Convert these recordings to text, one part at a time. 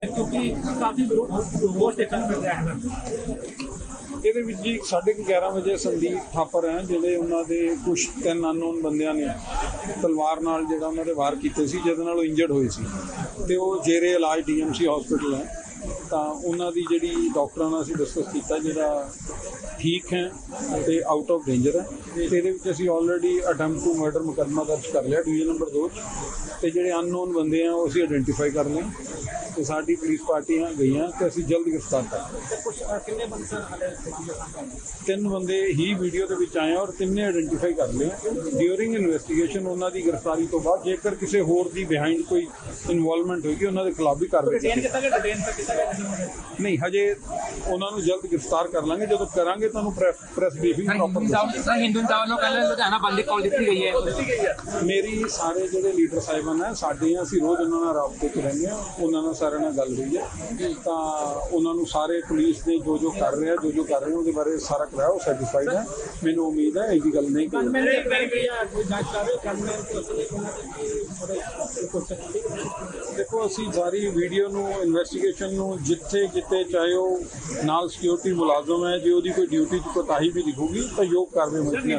क्योंकि काफी रोज देखने मिल रहा है। ਇਹਦੇ ਵਿੱਚ ਜੀ 11:30 ਵਜੇ ਸੰਦੀਪ ਥਾਪਰ ਹੈ ਜਿਹੜੇ ਉਹਨਾਂ ਦੇ ਕੁਛ 3 ਅਨਨੋਨ ਬੰਦਿਆਂ ਨੇ ਤਲਵਾਰ ਨਾਲ ਜਿਹੜਾ ਉਹਨਾਂ ਦੇ ਵਾਰ ਕੀਤੇ ਸੀ, ਜਿਹਦੇ ਨਾਲ ਉਹ ਇੰਜਰਡ ਹੋਏ ਸੀ ਤੇ ਉਹ ਜੇਰੇ ਇਲਾਜ DMC ਹਸਪੀਟਲ ਹੈ। ਤਾਂ ਉਹਨਾਂ ਦੀ ਜਿਹੜੀ ਡਾਕਟਰਾਂ ਨਾਲ ਅਸੀਂ ਡਿਸਕਸ ਕੀਤਾ, ਜਿਹੜਾ ਠੀਕ ਹੈ ਤੇ ਆਊਟ ਆਫ ਡੇਂਜਰ ਹੈ। ਤੇ ਇਹਦੇ ਵਿੱਚ ਅਸੀਂ ਆਲਰੇਡੀ ਅਟੈਂਪਟ ਟੂ ਮਰਡਰ ਮੁਕੱਦਮਾ ਦਰਜ ਕਰ ਲਿਆ ਡਿਵੀਜ਼ਨ ਨੰਬਰ 2 ਤੇ ਜਿਹੜੇ ਅਨਨੋਨ ਬੰਦੇ ਆ ਉਹ ਅਸੀਂ ਆਇਡੈਂਟੀਫਾਈ ਕਰ ਲਏ ਤੇ ਸਾਡੀ ਪੁਲਿਸ ਪਾਰਟੀਆਂ ਗਈਆਂ ਤੇ ਅਸੀਂ ਜਲਦ ਗ੍ਰਿਫਤਾਰ ਕਰ कितने बंदे सर हाले 3 ਬੰਦੇ ਹੀ ਵੀਡੀਓ ਦੇ ਵਿੱਚ ਆਏ ਔਰ ਤਿੰਨੇ ਆਇਡੈਂਟੀਫਾਈ ਕਰ ਲਏ ਡਿਊਰਿੰਗ ਇਨਵੈਸਟੀਗੇਸ਼ਨ। ਉਹਨਾਂ ਦੀ ਗ੍ਰਿਫਤਾਰੀ ਤੋਂ ਬਾਅਦ ਜੇਕਰ ਕਿਸੇ ਹੋਰ ਦੀ ਬਿਹਾਈਂਡ ਕੋਈ ਇਨਵੋਲਵਮੈਂਟ ਹੋਏਗੀ ਉਹਨਾਂ ਦੇ ਖਿਲਾਫ ਵੀ ਕਾਰਵਾਈ ਨਹੀਂ, ਹਜੇ ਉਹਨਾਂ ਨੂੰ ਜਲਦ ਗ੍ਰਿਫਤਾਰ ਕਰ ਲਾਂਗੇ। ਜਦੋਂ ਕਰਾਂਗੇ ਤੁਹਾਨੂੰ ਪ੍ਰੈਸ ਬਰੀਫਿੰਗ ਮੇਰੀ ਸਾਰੇ ਜਿਹੜੇ ਲੀਡਰ ਸਾਹਿਬਾਨ ਹੈ ਸਾਡੇ, ਅਸੀਂ ਰੋਜ਼ ਉਹਨਾਂ ਨਾਲ ਰਾਬਤੇ 'ਚ ਰਹਿੰਦੇ ਹਾਂ, ਉਹਨਾਂ ਨਾਲ ਸਾਰਿਆਂ ਨਾਲ ਗੱਲ ਹੋਈ ਹੈ। ਤਾਂ ਉਹਨਾਂ ਨੂੰ ਸਾਰੇ ਪੁਲਿਸ ਨੇ ਜੋ ਕਰ ਰਿਹਾ ਉਹਦੇ ਬਾਰੇ ਸਾਰਾ ਕਰਾਇਆ, ਉਹ ਸੈਟੀਸਫਾਈਡ ਹੈ। ਮੈਨੂੰ ਉਮੀਦ ਹੈ ਇਹਦੀ ਗੱਲ ਨਹੀਂ ਦੇਖੋ, ਅਸੀਂ ਸਾਰੀ ਵੀਡੀਓ ਨੂੰ ਇਨਵੈਸਟੀਗੇਸ਼ਨ ਨੂੰ ਜਿੱਥੇ ਕਿਤੇ ਚਾਹੇ ਉਹ ਨਾਲ ਸਿਕਿਉਰਿਟੀ ਮੁਲਾਜ਼ਮ ਹੈ, ਜੇ ਉਹਦੀ ਕੋਈ ਡਿਊਟੀ 'ਚ ਕੋਤਾਹੀ ਵੀ ਦਿਖੂਗੀ ਤਾਂ ਯੋਗ ਕਾਰਵਾਈ ਹੋਣੀ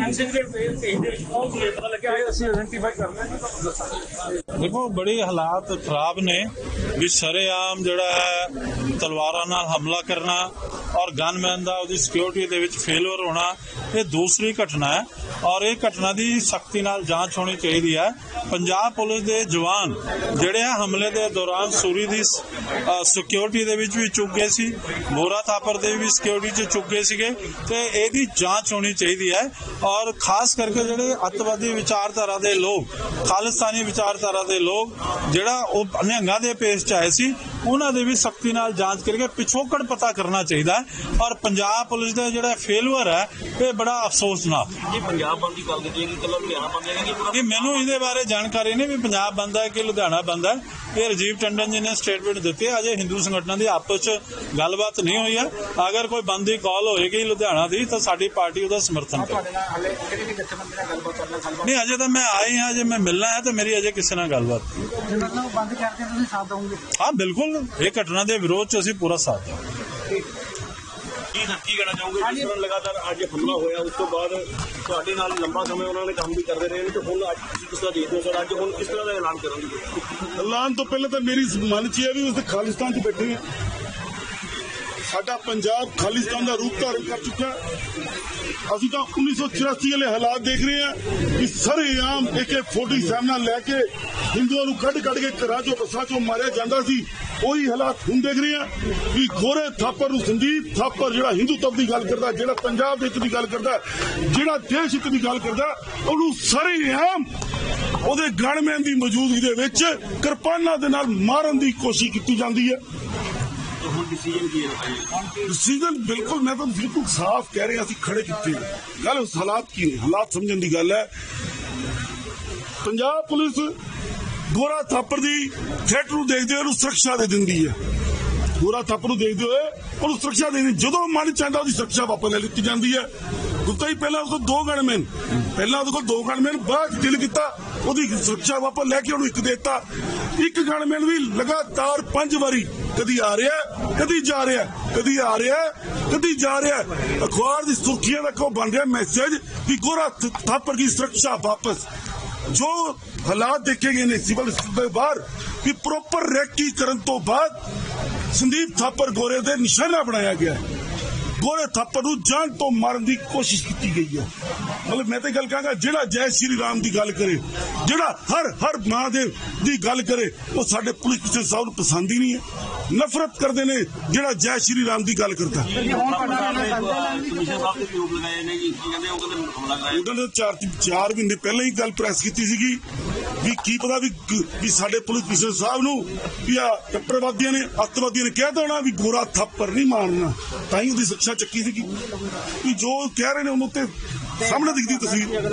ਅਸੀਂ ਆਇਡੈਂਟੀਫਾਈ ਕਰਨਾ। देखो बड़े हालात खराब ने भी शरेआम जिहड़ा है तलवारां नाल हमला करना और गनमैन दा उहदी सिक्योरिटी दे विच फेलर होना, ये दूसरी घटना है और ये घटना की सख्ती नाल जांच होनी चाहिए है। पंजाब पुलिस के जवान जिहड़े हमले के दौरान सूरी की सिक्योरिटी दे विच भी चुक गए सी, बोरा थापर दे भी सिक्योरिटी च चुक गए सीगे ते इहदी जांच होनी चाहिए है। और खास करके जिहड़े अतवादी विचारधारा के लोग, खालिस्तानी विचारधारा के लोग जिहड़ा ओह निहंगां दे पेश च आए सी, उन्हां दे भी सख्ती नाल जांच करके पिछोकड़ पता करना चाहिए है। और पंजाब पुलिस का जिहड़ा फेलवर है ये बड़ा अफसोसनाक। मैनू इहदे बारे जानकारी नहीं भी पंजाब बंद है कि लुधियाना बंद है। ये राजीव टंडन जी ने स्टेटमेंट दी है, अजे हिंदू संगठनों की आपस च गलबात नहीं हुई है। अगर कोई बंद की कॉल होएगी लुधियाना की तो साडी पार्टी उसका समर्थन करे। नहीं, अजे तो मैं आई हाँ, अजे मैं मिलना है तो मेरी अजे किसी नाल गलबात। हाँ बिल्कुल, ये घटना के विरोध च असीं पूरा साथ देंगे। की कहना चाहूंगे जिस तरह लगातार आज हमला होया उस तो बाद ਤੁਹਾਡੇ ਨਾਲ लंबा समय उन्होंने काम भी करते रहे तो ਹੁਣ ਅੱਜ ਤੁਸੀਂ ਕਿਸ ਤਰ੍ਹਾਂ ਦੇਖਦੇ ਹੋ ਸਰ, ਅੱਜ ਹੁਣ ਕਿਸ ਤਰ੍ਹਾਂ ਦਾ ਐਲਾਨ ਕਰੋਗੇ? ਐਲਾਨ ਤੋਂ ਪਹਿਲਾਂ ਤਾਂ ਮੇਰੀ ਮਨ 'ਚ ਇਹ ਵੀ ਉਸ ਖਾਲਿਸਤਾਨ 'ਚ ਬੈਠੇ ਹਾਂ। ਸਾਡਾ ਪੰਜਾਬ ਖਾਲਿਸਤਾਨ ਦਾ ਰੂਪ ਧਾਰਨ ਕਰ ਚੁੱਕਾ ਹੈ। ਅਸੀਂ ਤਾਂ 1984 ਵਾਲੇ ਹਾਲਾਤ ਦੇਖ ਰਹੇ ਹਾਂ ਕਿ ਸਰੇਆਮ AK-47 ਨਾਲ ਲੈ ਕੇ ਹਿੰਦੂਆਂ ਨੂੰ ਕੱਢ ਕੇ ਘਰਾਂ 'ਚੋਂ ਬੱਸਾਂ 'ਚੋਂ ਮਾਰਿਆ ਜਾਂਦਾ ਸੀ। ਉਹੀ ਹਾਲਾਤ ਹੁਣ ਦੇਖ ਰਹੇ ਹਾਂ ਕਿ ਗੋਰੇ ਥਾਪਰ ਨੂੰ, ਸੰਦੀਪ ਥਾਪਰ ਜਿਹੜਾ ਹਿੰਦੂਤਵ ਦੀ ਗੱਲ ਕਰਦਾ, ਜਿਹੜਾ ਪੰਜਾਬ ਦੇ ਹਿੱਤ ਦੀ ਗੱਲ ਕਰਦਾ, ਜਿਹੜਾ ਦੇਸ਼ ਹਿੱਤ ਦੀ ਗੱਲ ਕਰਦਾ, ਉਹਨੂੰ ਸਰੇਆਮ ਉਹਦੇ ਗਨਮੈਨ ਦੀ ਮੌਜੂਦਗੀ ਦੇ ਵਿੱਚ ਕਿਰਪਾਨਾਂ ਦੇ ਨਾਲ ਮਾਰਨ ਦੀ ਕੋਸ਼ਿਸ਼ ਕੀਤੀ ਜਾਂਦੀ ਹੈ। डिसीजन बिल्कुल, मैं तो बिल्कुल साफ कह रहे हैं खड़े किते गल उस हालात की है, हालात समझने की गल है। पंजाब पुलिस गोरा थापर की थ्रेट नूं देखते हुए सुरक्षा दे दिंदी है। गोरा थापर नूं देखते हुए उन्होंने सुरक्षा देनी, जो मन चाहता उसकी सुरक्षा वापस ले ली जाती है। गुप्ता ही पहला उसको 2 गनमैन, पहला उसको 2 गनमैन, बाद दिल किया ਉਹਦੀ ਸੁਰੱਖਿਆ ਵਾਪਸ ਲੈ ਕੇ ਉਹਨੂੰ ਇੱਕ ਦੇਤਾ। ਇੱਕ ਗਨਮੈਨ ਵੀ ਲਗਾਤਾਰ 5 ਵਾਰੀ ਕਦੀ ਆ ਰਿਹਾ, ਕਦੀ ਜਾ ਰਿਹਾ, ਕਦੀ ਆ ਰਿਹਾ, ਕਦੀ ਜਾ ਰਿਹਾ। ਅਖਬਾਰ ਦੀ ਸੁਰਖੀਆਂ ਦਾ ਕੋ ਬਣ ਰਿਹਾ ਮੈਸੇਜ ਕਿ ਗੋਰਾ ਥਾਪਰ ਦੀ ਸੁਰੱਖਿਆ ਵਾਪਸ। ਜੋ ਹਾਲਾਤ ਦੇਖੇ ਗਏ ਨੇ ਸਿਵਲ ਦੇ ਬਾਹਰ ਕਿ ਪ੍ਰੋਪਰ ਰੈਕੀ ਕਰਨ ਤੋਂ ਬਾਅਦ ਸੰਦੀਪ ਥਾਪਰ ਗੋਰੇ ਦੇ ਨਿਸ਼ਾਨਾ ਬਣਾਇਆ ਗਿਆ। गोरे थापर नूं जान तो मारन की कोशिश की गई है। मतलब मैं तो गल कहांगा जिहड़ा जय श्री राम की गल करे, जिहड़ा हर महादेव की गल करे, वो साडे पुलिस अफसर साहब नूं पसंद ही नहीं है। नफरत करते ने जिहड़ा जय श्री राम की गल करता। उन्होंने 4 महीने पहले ही गल प्रैस की सीगी भी की पता भी साडे पुलिस अफसर साहब नूं भी टप्परवादियों ने, अतवादियों ने कह देना भी गोरा थापर नहीं मारना, तां ही उहदी सुरक्षा चक्की सी कि जो कह रहे हैं उन्होंने सामने दिखती तस्वीर।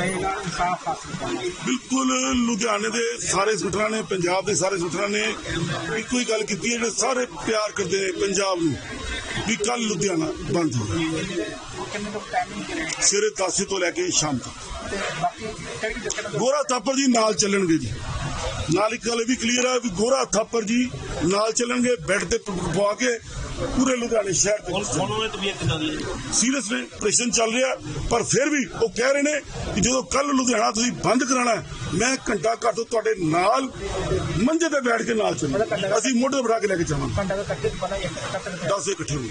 बिल्कुल लुधियाने के सारे संगठन ने, पंजाब के सारे संगठन ने एक ही गल की है, सारे प्यार करते हैं पंजाब में भी कल लुधियाना बंद हो सवेरे 10 तो लैके शाम तक। गोरा थापर जी नाल चलणगे जी। ਨਾਲ ਇੱਕ ਗੱਲ ਇਹ ਵੀ ਕਲੀਅਰ ਹੈ ਵੀ ਗੋਰਾ ਥਾਪਰ ਜੀ ਨਾਲ ਚੱਲਣਗੇ ਬੈੱਡ ਤੇ ਪਵਾ ਕੇ ਪੂਰੇ ਲੁਧਿਆਣੇ ਸ਼ਹਿਰ ਤੇ ਉਹਨਾਂ ਨੇ ਤਬੀਅਤ ਕਿੱਦਾਂ ਦੀ ਸੀਰੀਅਸ ਨੇ, ਆਪਰੇਸ਼ਨ ਚੱਲ ਰਿਹਾ, ਪਰ ਫਿਰ ਵੀ ਉਹ ਕਹਿ ਰਹੇ ਨੇ ਕਿ ਜਦੋਂ ਕੱਲ ਲੁਧਿਆਣਾ ਤੁਸੀਂ ਬੰਦ ਕਰਾਣਾ ਮੈਂ ਘੰਟਾ ਘਰ ਤੋਂ ਤੁਹਾਡੇ ਨਾਲ ਮੰਜੇ ਤੇ ਬੈਠ ਕੇ ਨਾਲ ਚੱਲਾਂ, ਅਸੀਂ ਮੋਢੇ ਬਿਠਾ ਕੇ ਲੈ ਕੇ ਜਾਵਾਂਗੇ 10 ਇਕੱਠੇ